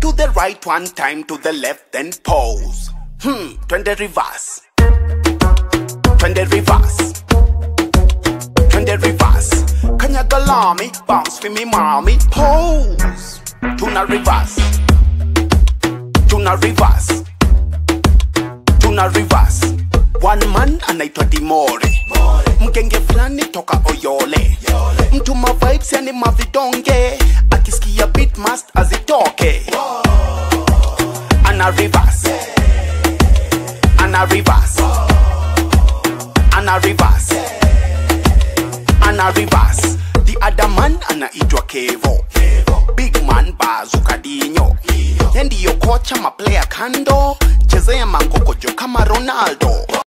To the right one time, to the left, then pose. Twende reverse. Twende reverse. Twende reverse. Kanyagalami, bounce for me mommy. Pose. Tuna reverse. Tuna reverse. Tuna reverse. One man anaitwa Dimore. Mgenge flani toka Oyole. Mtu ma vibes yani mavidonge. Akisikia beat must azitoke. Ana reverse. Ana reverse. Ana reverse. Ana reverse. The other man anaitwa Kevo. Big man Bazooka Dinho. Ndiyo kocha ma player kando. Chezea mangokojo kama Ronaldo.